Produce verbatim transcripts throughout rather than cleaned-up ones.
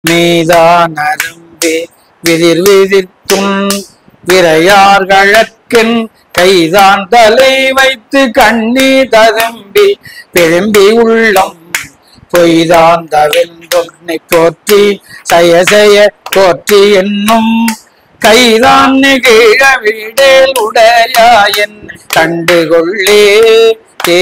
மீதான் அரும்பே விதிர் விதிர்த்தும் விரையார்கள்கென் கைதான் தலை வைத்து கண்ணி ததும்பி பெரும்பி உள்ளம் பொய்தான் தவென்றொன்னை போற்றி சய சய போற்றி என்னும் கைதான் நெகிழ விடேல் உடையா என் கண்டுகொள்ளே ஏ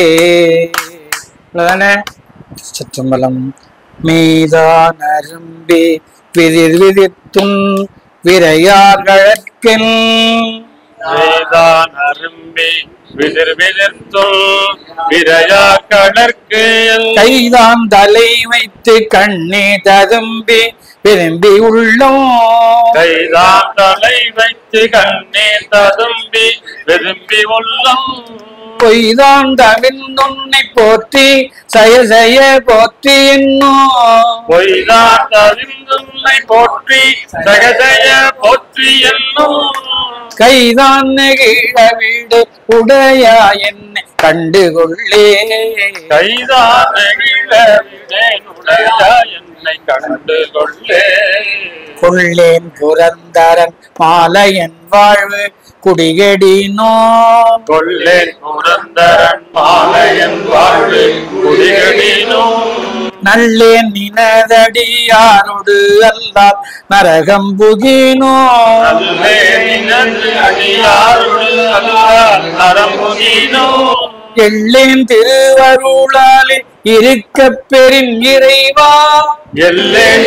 சிற்றம்பலம். மீதான் அரும்பே விதிர் விதிர்த்தும் விரையார்கள்கென் மீதான் அரும்பே விதிர் விதிர்த்தும் விரையார்கள்க்கு கைதான் தலை வைத்து கண்ணே ததும்பி விரும்பி உள்ளோம் கைதான் தலை வைத்து கண்ணே ததும்பி விரும்பி உள்ளோம் பொய்தான் தவிர்ந்தொன்னை போற்றி சய சய போற்றி என்னும் பொய்தான் தவிர்ந்தொன்னை போற்றி சகசய போற்றி என்னும் கைதான் நெகிழ வீடு உடையா என்னை கண்டுகொள்ளே கைதான் நெகிழ விடேனுடையா என்னை கண்டுகொள்ளே கொள்ளேன் புரந்தரன் மாலையன் வாழ்வு குடிகடினோ கொள்ளேன் புரந்தரன் மாலையன் வாழ்வு குடிகடினோ நல்லேன் நினதடியாரோடு அல்லால் நரகம் புகினோ நல்லே நினது அடியாரோடு அல்லால் நரகம் புகினோ எள்ளேன் திருவருளாலே இருக்க பெரின் இறைவா எல்லேன்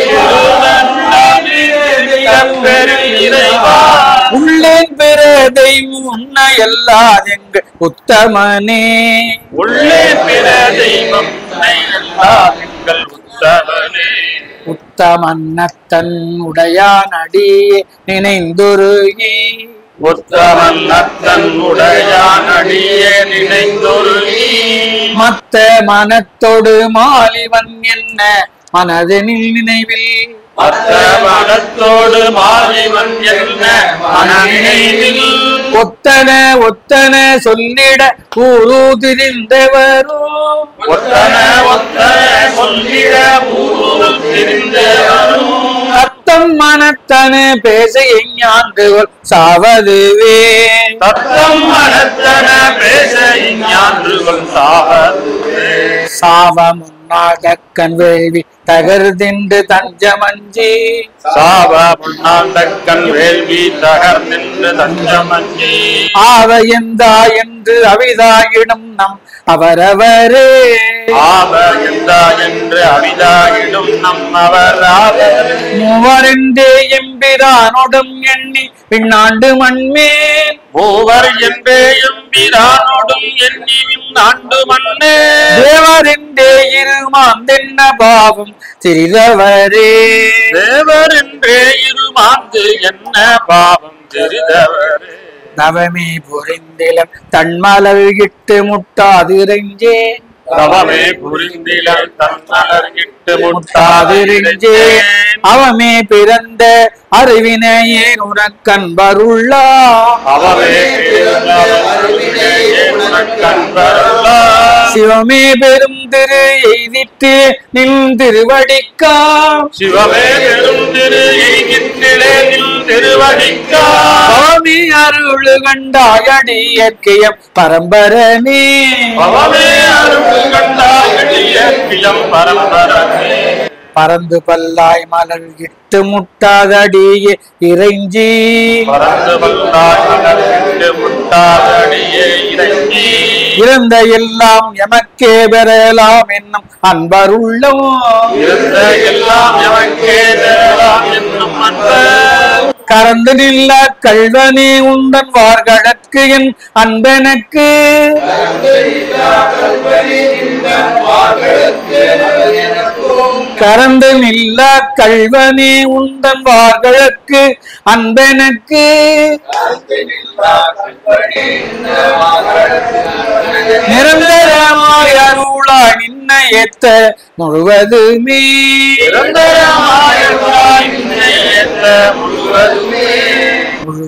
பெரும் இறைவா உள்ளேன் பிறதை உன்ன எல்லாதெங்கள் உத்தமனே உள்ளே பிற தெய்வம் எங்கள் உத்தமனே உத்தமன்னத்தன் உடையான் அடியே நினைந்துருகி உத்தமன் நத்தன் உடையான் அடியே நினைந்தொருகி மத்த மனத்தோடு மாலிவன் என்ன மனதனில் நினைவில் மத்த மனத்தோடு மாலிவன் என்ன மனநினைவில் ஒத்தன ஒத்தன சொல்லிட ஊரு திரிந்தவரோ ஒத்தன ஒத்தன சொல்லிட ஊர் திரிந்தவரும் அத்தம் மனத்தன பேச எஞ்ஞான்றுகள் சாவதுவே தத்தம் மனத்தன பேச இஞ்ஞான்றுகள் சாவதுவே சாவமுன்னாக கண் வேள்வி தகர்தின்று தஞ்சமஞ்சி சாவ முன்னாண்டக்கண் வேள்வி தகர்நின்று தஞ்சமஞ்சி ஆவையந்தா என்று அவிதாயிடும் நம் அவரவரே ஆவ எந்தா என்று அவிதாயிடும் நம் அவராவர் மூவரென்றே எம்பிரானோடும் எண்ணி பின்னாண்டு மண்மேல் மூவர் என்றே எம்பிரானோடும் எண்ணியும் நாண்டு மண்ணே தேவரென்றே இருமாந்தென்ன பாவம் சிறிதவரே தேவர் என்றே இருமாந்து என்ன பாவம் தெரிதவரே நவமே புரிந்திலம் தன்மலர் இட்டு முட்டாதிரஞ்சே தவமே புரிந்திலர் தன்மலர் இட்டு முட்டாதிரஞ்சே முட்டாதிரஞ்சே அவமே பிறந்த அறிவினையே உனக்கன்பருள்ளா அவமே பிறந்தவர் அருவினையே உனக்கன்பருளார். சிவமே பெரும் திரு எய்திட்டு நின் திருவடிக்கா சிவமே பெரும் திரு எய்கிற்றிலே நின் திருவடிக்கா சுவாமி அருளு கண்டாயடியற்கையம் பரம்பரனே அவமே அருள் கண்டாயடியம் பரம்பரமே பறந்து பல்லாய் மலர் இட்டு முட்டாதடியே இறைஞ்சி பறந்து வந்தாய் மலர்விட்டு முட்டாதடியே இறங்கி இறந்த எல்லாம் எமக்கே பெறலாம் என்னும் அன்பருள்ளம் இருந்த எல்லாம் எவக்கே தேவலாம் என்னும் அன்பர் கறந்து நில்ல கல்வனே உந்தன் வார்கடற்கு என் அன்பெனக்கு கறந்து நில்ல கல்வனே உந்தன் வார்கழற்கு அன்பெனக்கு நிரந்தரமாய் அருளாய் நின்ன ஏத்த முழுவதுமே நிரந்தரமாய் நின்னை ஏத்த முழுவதுமே முழுவதுமே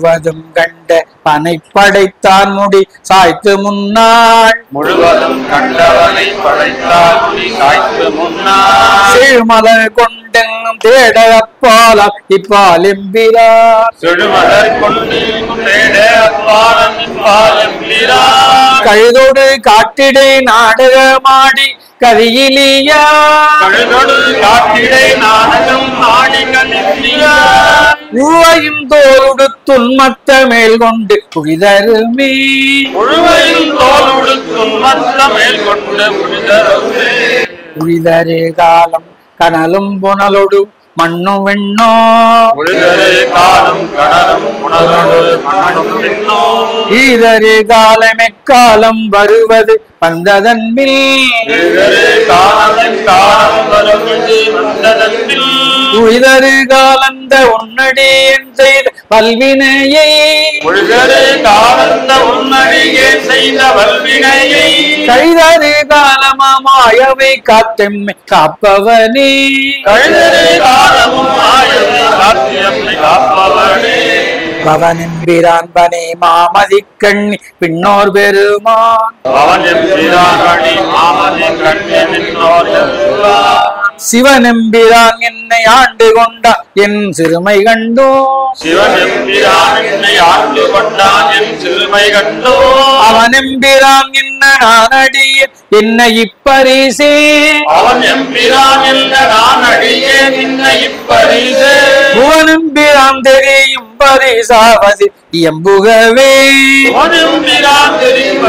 முழுவதும் கண்ட பனை படைத்தான் முடி சாய்த்து முன்னாள் முழுவதும் கண்டவனை படைத்தால் முடி சாய்த்து முன்னாள் செழுமலர் கொண்டென்னும் தேட அப்பாலாம் இப்பால் எம்பிரார் செழுமலர் கொண்டு தேட அப்பாலம் இப்பால் எம்பிரார் கழுதோடு காட்டிடை நாடகமாடி கதியிலியா கழுதொடு காட்டிடை நாடகம் ஆடி கதியிலியா உவையும் தோளுடு துன்மத்த மேல் கொண்டு புரிதருமே முழுவையும் தோலுடுக்கும் மற்ற மேல் கொண்டு புரிதருமே புரிதரு காலம் கனலும் புனலொடு மண்ணும் வெண்ணோ புரிதரு காலம் கடலும் புனலோடு மண்ணும் விண்ணோ ஈதரு காலம் எக்காலம் வருவது வந்ததன்பில் புரிதரு காலம் காலம் வருவது வந்ததன்பில் உயிதரு காலந்த உன்னடி என் செய்த பல்வினையை புரிதரு காலந்த உன்னடியே செய்த வல்வினையை கைதரு காலமாயவை காத்தெம்மை காப்பவனே கழுதரு காலமும் ஆயவை காத்தியம்மை காப்பவனே பவனெம்பிரான் பனே மாமதி கண்ணி பின்னோர் பெருமான் அவன் எம்பிரானி மாமதி கண்ணி நின்னோர் எல்லாம் சிவனெம்பிரான் என்னை ஆண்டு கொண்டா என் சிறுமை கண்டோ சிவன் எம்பிரான் என்னை ஆண்டு கொண்டான் என் சிறுமை கண்டோ அவனெம்பிரான் என்ன நானடிய என்னை இப்பரிசே அவன் எம்பிரான் என்ற நான் அடியே நின்ன இப்பரிசே புவனெம்பிரான் தெரியும் பரிசாவதி எம்புகவே அவன் எம்பிரான் தெரியும்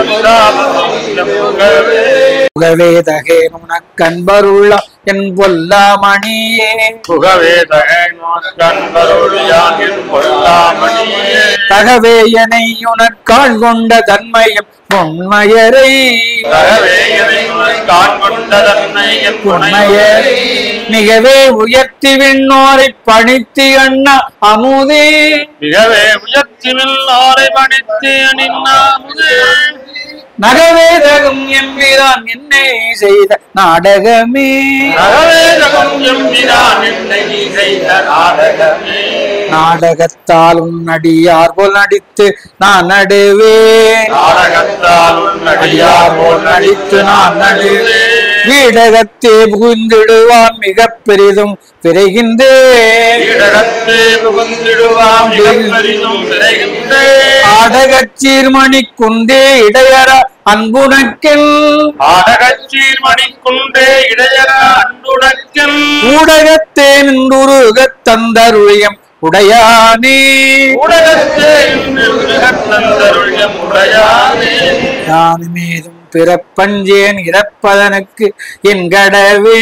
புகவே தகே உனக்கன்பருள்ள என் பொல்லாமணியே புகவே தகன்பருளியான் என் பொல்லாமணியே தகவே எனை உனக்காள் கொண்ட தன்மையம் உண்மையரை தகவே எனை காண் கொண்ட தன்னை என் உண்மையரை மிகவே உயர்த்தி விண்ணோரை பணித்து அண்ணா அமுதே மிகவே உயர்த்திவில் ஆரை பணித்து அணிந்தாமுதே நகவே தகும் எம்பிரான் என்னை செய்த நாடகமே நகவேதகம் எம்பிரான் என்னை செய்த நாடகமே நாடகத்தால் உன்னடியார் போல் நடித்து நான் நடுவே நாடகத்தால் உன்னடியார் போல் நடித்து நான் நடுவே வீடகத்தே புகுந்திடுவான் மிக பெரிதும் விரைகின்றேன் இடகத்தே புகுந்திடுவாம் மிகப் பெரிதும் விரைகின்றேன் ஆடகச்சீர்மணி குந்தே இடையற அன்புணக்கில் ஆடகச்சீர் மணிக்குண்டே இடையற அன்புடக்கல் ஊடகத்தே நின்றுருகத் தந்தருளியம் உடையானே ஊடகத்தே இன்று உலகத்தந்தருளியம் உடையானே யானுமேதும் பிறப்பஞ்சேன் இறப்பதனுக்கு என் கடவே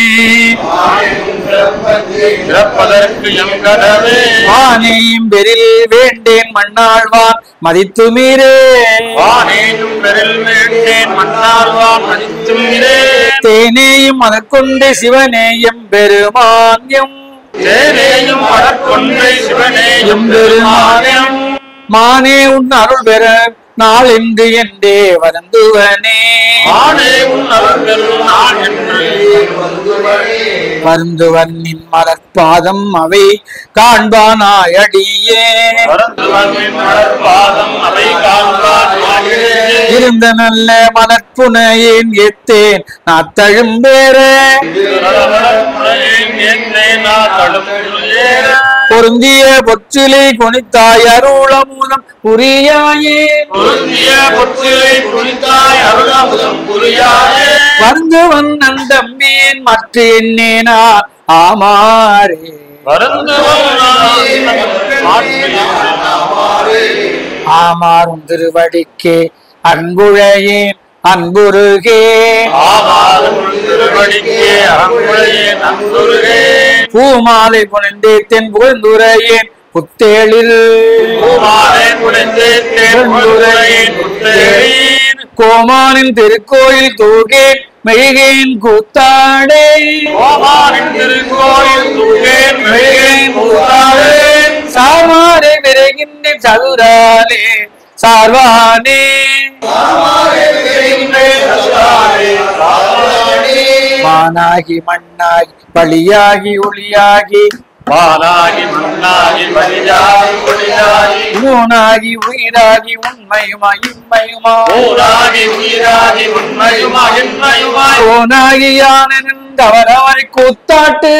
இறப்பதற்கு எம் கடவே வானேயும் பெரில் வேண்டேன் மண்ணாழ்வான் மதித்து மீரே வானேயும் பெரில் வேண்டேன் மன்னால்வான் மதித்துமிரே தேனேயும் மனக்கொண்டு சிவனேயம் பெருமான்யம் தேனேயும் மடக்கொன்றை சிவனேயும் பெருமானேயும் மானே உன் அருள் பெற நாள் என்று என்றே வருந்துவனே ஆனே உன் அருள் பெறும் நாள் என்று வருந்துவன் நின் மலர்பாதம் அவை காண்பானாய் அடியே வருந்துவனின் மலர்பாதம் அவை காண்பான் நாடியே. இருந்த நல்ல மலர்ப்புனையேன் ஏத்தேன் நான் தழும்பேற திருநலமுறையின் என்னை நான் தடுப்புள்ளேன். பொருந்திய பொற்றிலை கொனித்தாய் அருளமுதம் புரியாயே பொருந்திய பொற்றிலை புரிந்தாய் அருளமுதம் புரியாயே. வருந்துவன் நந்தம்பியேன் மற்ற எண்ணேனா ஆமாரே வருந்துவன் நான் மாற்றியே. ஆமாறும் திருவடிக்கே அன்புழையேன் அன்புருகே ஆமாறும் திருவடிக்கே அன்புடையே நன்புருகே. பூமாலை புனைந்தே தென் புகழ்ந்துரையேன் புத்தேளில் பூமாலை புனைந்தே தேர்ந்துரையேன் புத்தேளில். கோமானின் திருக்கோயில் தூகேன் மெழுகேன் கூத்தாடே கோமானின் திருக்கோயில் தூகேன் மெழுகேன் கூத்தாடேன். சாமாரை விரைகின்ற சதுராலே சார்வானே மானாகி மண்ணாகி பலியாகி ஒளியாகி வானாகி மண்ணாகி மண்ணாகி மணியாகி கொடியாகி ஊனாகி உயிராகி உண்மையுமாய் இன்மையுமாய் ஊராகி உயிராகி உண்மையுமாய் இன்மையுமாய் ஓனாகி யானை நின்றவரவரை கூத்தாட்டு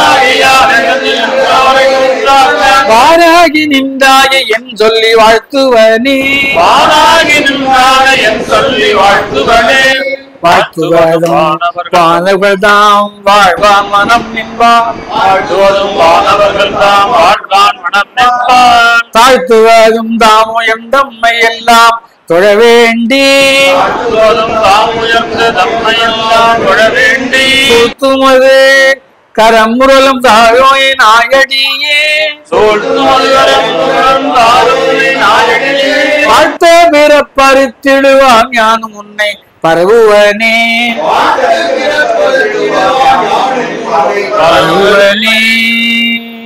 வாராகி நின்றாய என் சொல்லி வாழ்த்துவனே வாராகி நின்றாய என் சொல்லி வாழ்த்துவனே வாழ்த்துவதும் வானவர்கள் தாம் வாழ்வான் மனம் நின்பான் வாழ்த்துவதும் வானவர்கள் தாம் வாழ்வான் மனம் நிற்பான் தாழ்த்துவதும் தாம் உயர்ந்தம்மை எல்லாம் தொழ வேண்டி வாழ்த்துவதும் தாம் உயர்ந்த தம்மை எல்லாம் தொழ வேண்டி கூத்துமது கரமுரலும் தாயோய் நாயடியே வாழ்த்த பிற பறித்திடுவான் ஞானம் உன்னை பரவுவனே பரவுவனே